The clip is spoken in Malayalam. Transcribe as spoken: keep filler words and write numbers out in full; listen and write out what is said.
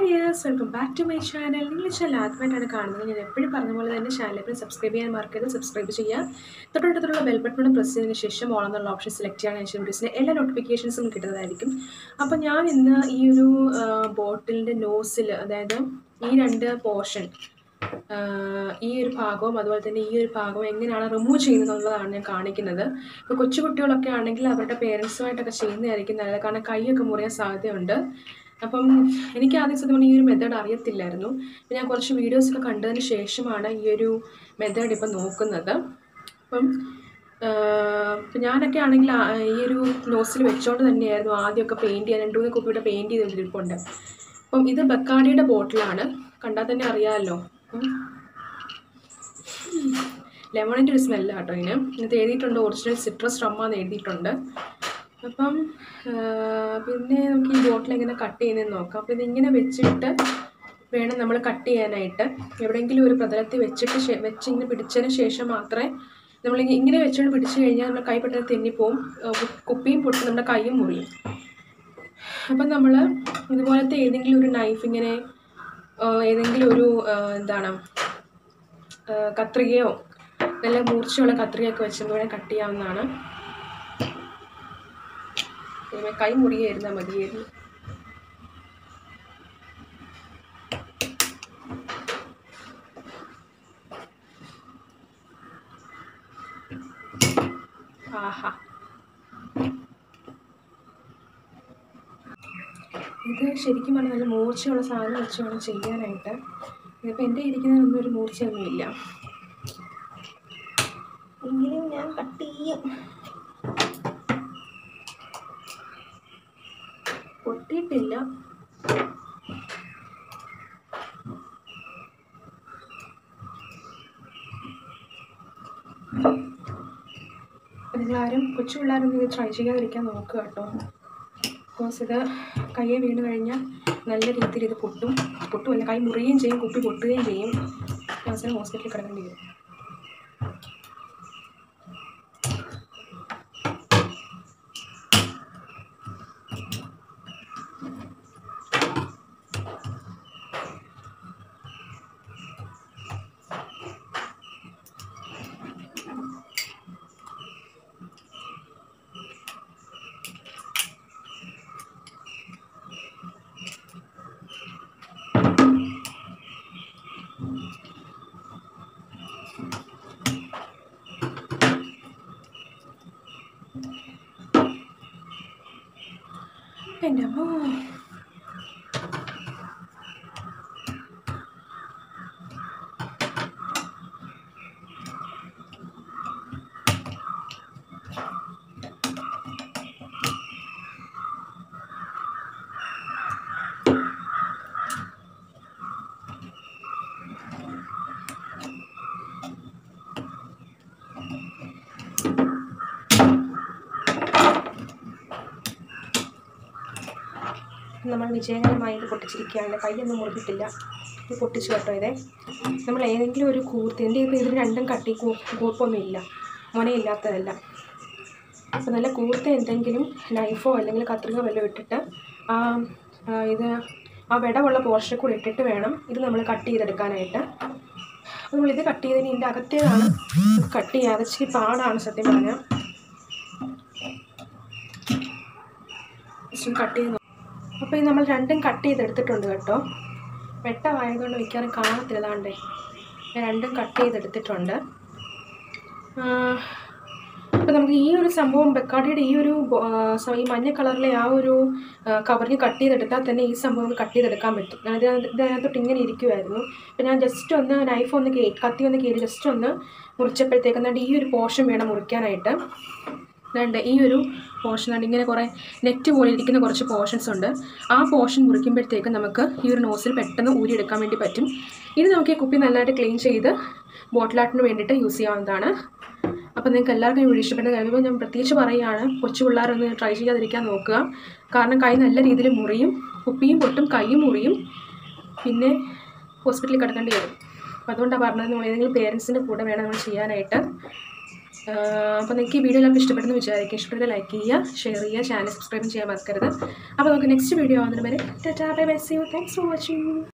viewers, welcome back to my channel. നിങ്ങൾ ചാനൽ ആദ്യമായിട്ടാണ് കാണുന്നത്. ഞാൻ എപ്പോഴും പറഞ്ഞ പോലെ തന്നെ ചാനലിൽ സബ്സ്ക്രൈബ് ചെയ്യാൻ മറക്കരുത്. സബ്സ്ക്രൈബ് ചെയ്യുക. തൊട്ടടുത്തുള്ള ബെൽ ബട്ടൺ പ്രസ് ചെയ്തതിന് ശേഷം ഓൾ എന്നുള്ള ഓപ്ഷൻ സെലക്ട് ചെയ്യാൻ ശേഷം വീഡിയോസിൻ്റെ എല്ലാ നോട്ടിഫിക്കേഷൻസും കിട്ടുന്നതായിരിക്കും. അപ്പോൾ ഞാൻ ഇന്ന് ഈ ഒരു ബോട്ടിലിൻ്റെ നോസിൽ, അതായത് ഈ രണ്ട് പോർഷൻ, ഈ ഒരു ഭാഗവും അതുപോലെ തന്നെ ഈ ഒരു ഭാഗവും എങ്ങനെയാണ് റിമൂവ് ചെയ്യുന്നതെന്നുള്ളതാണ് ഞാൻ കാണിക്കുന്നത്. ഇപ്പോൾ കൊച്ചുകുട്ടികളൊക്കെ ആണെങ്കിൽ അവരുടെ പേരൻസുമായിട്ടൊക്കെ ചെയ്യുന്നതായിരിക്കും നല്ലത്, കാരണം കൈയൊക്കെ മുറിയാൻ സാധ്യതയുണ്ട്. അപ്പം എനിക്ക് ആദ്യം സത്യം പറഞ്ഞാൽ ഈ ഒരു മെത്തേഡ് അറിയത്തില്ലായിരുന്നു. ഞാൻ കുറച്ച് വീഡിയോസൊക്കെ കണ്ടതിന് ശേഷമാണ് ഈ ഒരു മെത്തേഡ് ഇപ്പം നോക്കുന്നത്. അപ്പം ഇപ്പം ഞാനൊക്കെ ആണെങ്കിൽ ഈ ഒരു നോസിൽ വെച്ചുകൊണ്ട് തന്നെയായിരുന്നു ആദ്യമൊക്കെ പെയിൻറ്റ് ചെയ്യാൻ രണ്ട് മൂന്ന് കുപ്പിയുടെ പെയിൻറ്റ് ചെയ്തുകൊണ്ടിരിപ്പുണ്ട്. അപ്പം ഇത് ബക്കാഡിയുടെ ബോട്ടിലാണ്, കണ്ടാൽ തന്നെ അറിയാമല്ലോ. ലെമണിൻ്റെ ഒരു സ്മെല്ലാണ് കേട്ടോ ഇതിന്. ഇത് എഴുതിയിട്ടുണ്ട് ഒറിജിനൽ സിട്രസ് റമ്മ എന്ന് എഴുതിയിട്ടുണ്ട്. അപ്പം പിന്നെ നമുക്ക് ഈ ബോട്ടിൽ എങ്ങനെ കട്ട് ചെയ്യുന്നതെന്ന് നോക്കാം. അപ്പോൾ ഇതിങ്ങനെ വെച്ചിട്ട് വേണം നമ്മൾ കട്ട് ചെയ്യാനായിട്ട്. എവിടെയെങ്കിലും ഒരു പ്രതലത്തിൽ വെച്ചിട്ട് വെച്ച് ഇങ്ങനെ പിടിച്ചതിന് ശേഷം മാത്രമേ നമ്മൾ ഇങ്ങനെ വെച്ചുകൊണ്ട് പിടിച്ചു കഴിഞ്ഞാൽ നമ്മുടെ കൈ പെട്ടെന്ന് തെന്നിപ്പോവും, കുപ്പിയും പൊട്ടി നമ്മുടെ കൈയും മുറിയും. അപ്പം നമ്മൾ ഇതുപോലത്തെ ഏതെങ്കിലും ഒരു നൈഫ്, ഇങ്ങനെ ഏതെങ്കിലും ഒരു എന്താണ് കത്രികയോ നല്ല മൂർച്ചയുള്ള കത്രികയൊക്കെ വെച്ച് വേണേൽ കട്ട് ചെയ്യാവുന്നതാണ്. കൈ മുറിയായിരുന്നാൽ മതിയായിരുന്നു. ആഹാ, ഇത് ശരിക്കും പറഞ്ഞാൽ നല്ല മൂർച്ചയുള്ള സാധനം വെച്ച് വേണം ചെയ്യാനായിട്ട്. ഇതിപ്പോൾ എൻ്റെ ഇരിക്കുന്നതൊന്നും ഒരു മൂർച്ചയൊന്നുമില്ല. എങ്കിലും ഞാൻ കട്ട് ചെയ്യും. പൊട്ടിയിട്ടില്ല. നിങ്ങളാരും കൊച്ചു പിള്ളേരൊന്നും ഇത് ട്രൈ ചെയ്യാതിരിക്കാൻ നോക്കുക കേട്ടോ. ബിക്കോസ് ഇത് കയ്യെ വീണ് കഴിഞ്ഞാൽ നല്ല രീതിയിൽ ഇത് പൊട്ടും പൊട്ടുമല്ല കൈ മുറിയുകയും ചെയ്യും, കുപ്പി പൊട്ടുകയും ചെയ്യും. അവസാനം ഹോസ്പിറ്റലിൽ കിടക്കേണ്ടി വരും. എൻ്റെ അമ്മോ, നമ്മൾ വിജയകരമായി ഇത് പൊട്ടിച്ചിരിക്കുകയാണ്. കൈയൊന്നും മുറിഞ്ഞിട്ടില്ല, ഇത് പൊട്ടിച്ചു കേട്ടോ. ഇതേ നമ്മൾ ഏതെങ്കിലും ഒരു കൂർത്തി, എൻ്റെ ഇപ്പോൾ ഇതിന് രണ്ടും കട്ടി കൂ കൂർപ്പൊന്നും ഇല്ല, മുനയില്ലാത്തതല്ല. അപ്പോൾ നല്ല കൂർത്ത എന്തെങ്കിലും നൈഫോ അല്ലെങ്കിൽ കത്രികോ വല്ലതും ഇട്ടിട്ട് ആ ഇത് ആ വിടവുള്ള പോർഷനിൽ കൂടെ ഇട്ടിട്ട് വേണം ഇത് നമ്മൾ കട്ട് ചെയ്തെടുക്കാനായിട്ട്. നമ്മളിത് കട്ട് ചെയ്തതിന് ഇതിൻ്റെ അകത്തേതാണ് കട്ട് ചെയ്യാതെ ഇച്ചിരി പാടാണ് സത്യം പറഞ്ഞാൽ. കട്ട് ചെയ്ത് അപ്പോൾ ഇത് നമ്മൾ രണ്ടും കട്ട് ചെയ്തെടുത്തിട്ടുണ്ട് കേട്ടോ. വെട്ടമായതുകൊണ്ട് മിക്കവാറും കാണത്തില്ലാണ്ടേ രണ്ടും കട്ട് ചെയ്തെടുത്തിട്ടുണ്ട്. അപ്പോൾ നമുക്ക് ഈ ഒരു സംഭവം ബക്കാഡിയുടെ ഈ ഒരു ഈ മഞ്ഞ കളറിലെ ആ ഒരു കവറിൽ കട്ട് ചെയ്തെടുത്താൽ തന്നെ ഈ സംഭവം കട്ട് ചെയ്തെടുക്കാൻ പറ്റും. അത് ഇതിനകത്തോട്ട് ഇങ്ങനെ ഇരിക്കുമായിരുന്നു. അപ്പോൾ ഞാൻ ജസ്റ്റ് ഒന്ന് നൈഫ് ഒന്ന് കേ കത്തി ഒന്ന് കയറി ജസ്റ്റ് ഒന്ന് മുറിച്ചപ്പോഴത്തേക്ക് എന്നിട്ട് ഈ ഒരു പോർഷൻ വേണം മുറിക്കാനായിട്ട്. വേണ്ട ഈ ഒരു പോർഷനാണ്, ഇങ്ങനെ കുറേ നെറ്റ് പോലെ ഇരിക്കുന്ന കുറച്ച് പോർഷൻസ് ഉണ്ട്. ആ പോർഷൻ മുറിക്കുമ്പോഴത്തേക്ക് നമുക്ക് ഈ ഒരു നോസിൽ പെട്ടെന്ന് ഊരിയെടുക്കാൻ വേണ്ടി പറ്റും. ഇത് നമുക്ക് ഈ കുപ്പി നല്ലതായിട്ട് ക്ലീൻ ചെയ്ത് ബോട്ടിലാട്ടിന് വേണ്ടിയിട്ട് യൂസ് ചെയ്യാവുന്നതാണ്. അപ്പോൾ നിങ്ങൾക്ക് എല്ലാവർക്കും വീഡിയോ ഇഷ്ടപ്പെടുന്ന കഴിയുമ്പോൾ ഞാൻ പ്രത്യേകിച്ച് പറയുകയാണ്, കൊച്ചു പിള്ളേരൊന്ന് ട്രൈ ചെയ്യാതിരിക്കാൻ നോക്കുക. കാരണം കൈ നല്ല രീതിയിൽ മുറിയും, കുപ്പിയും പൊട്ടും, കൈയും മുറിയും, പിന്നെ ഹോസ്പിറ്റലിൽ കിടക്കേണ്ടി വരും. അപ്പോൾ അതുകൊണ്ടാണ് പറഞ്ഞത്, നമ്മൾ ഏതെങ്കിലും പേരൻസിൻ്റെ കൂടെ വേണം നമ്മൾ ചെയ്യാനായിട്ട്. അപ്പോൾ നിങ്ങൾക്ക് ഈ വീഡിയോ എല്ലാവർക്കും ഇഷ്ടപ്പെട്ടെന്ന് വിചാരിക്കുക. ഇഷ്ടപ്പെട്ടത് ലൈക്ക് ചെയ്യുക, ഷെയർ ചെയ്യുക, ചാനൽ സബ്സ്ക്രൈബ് ചെയ്യാൻ മറക്കരുത്. അപ്പോൾ നമുക്ക് നെക്സ്റ്റ് വീഡിയോ ആവുന്നതിന് വരെ tata bye bye, see you, thanks for watching.